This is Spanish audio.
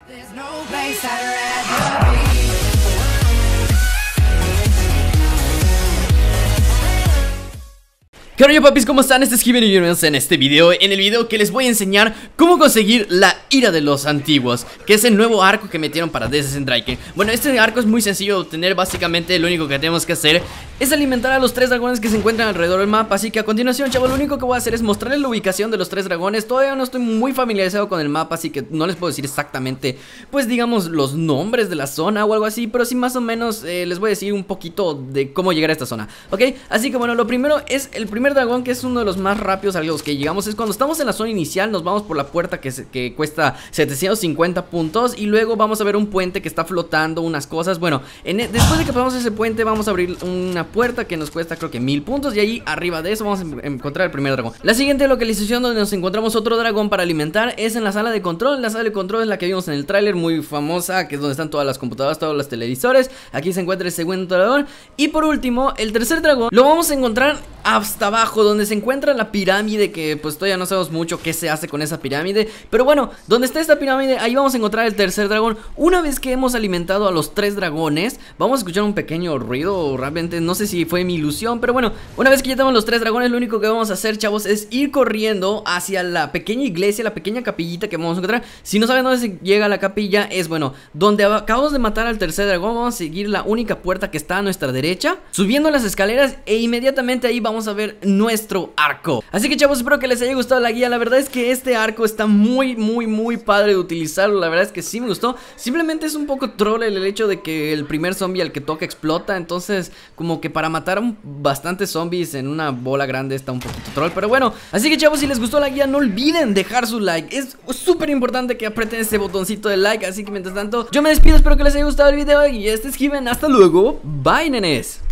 There's no place I'd rather be. ¿Qué rollo, papis? ¿Cómo están? Este es Given y bienvenidos en este video. En el video que les voy a enseñar cómo conseguir la ira de los antiguos, que es el nuevo arco que metieron para Death Stranding. Bueno, este arco es muy sencillo de obtener. Básicamente lo único que tenemos que hacer es alimentar a los 3 dragones que se encuentran alrededor del mapa. Así que a continuación, chavos, lo único que voy a hacer es mostrarles la ubicación de los 3 dragones. Todavía no estoy muy familiarizado con el mapa, así que no les puedo decir exactamente, pues digamos, los nombres de la zona o algo así, pero sí más o menos les voy a decir un poquito de cómo llegar a esta zona, ¿ok? Así que bueno, lo primero es el primer dragón, que es uno de los más rápidos a los que llegamos. Es cuando estamos en la zona inicial, nos vamos por la puerta que cuesta 750 puntos. Y luego vamos a ver un puente que está flotando unas cosas. Bueno, después de que pasamos ese puente vamos a abrir una puerta que nos cuesta creo que 1000 puntos. Y ahí arriba de eso vamos a encontrar el primer dragón. La siguiente localización donde nos encontramos otro dragón para alimentar es en la sala de control. La sala de control es la que vimos en el tráiler, muy famosa, que es donde están todas las computadoras, todos los televisores. Aquí se encuentra el segundo dragón. Y por último, el tercer dragón lo vamos a encontrar hasta abajo, donde se encuentra la pirámide, que pues todavía no sabemos mucho qué se hace con esa pirámide. Pero bueno, donde está esta pirámide, ahí vamos a encontrar el tercer dragón. Una vez que hemos alimentado a los 3 dragones, vamos a escuchar un pequeño ruido. Realmente no sé si fue mi ilusión, pero bueno, una vez que ya tenemos los 3 dragones, lo único que vamos a hacer, chavos, es ir corriendo hacia la pequeña iglesia, la pequeña capillita que vamos a encontrar. Si no saben dónde se llega la capilla, es bueno, donde acabamos de matar al tercer dragón. Vamos a seguir la única puerta que está a nuestra derecha, subiendo las escaleras, e inmediatamente ahí vamos a ver nuestro arco. Así que, chavos, espero que les haya gustado la guía. La verdad es que este arco está muy padre de utilizarlo. La verdad es que sí me gustó. Simplemente es un poco troll el hecho de que el primer zombie al que toca explota. Entonces, como que para matar bastantes zombies en una bola grande está un poquito troll. Pero bueno, así que, chavos, si les gustó la guía, no olviden dejar su like. Es súper importante que aprieten ese botoncito de like. Así que, mientras tanto, yo me despido. Espero que les haya gustado el video. Y este es Given. Hasta luego. Bye, nenes.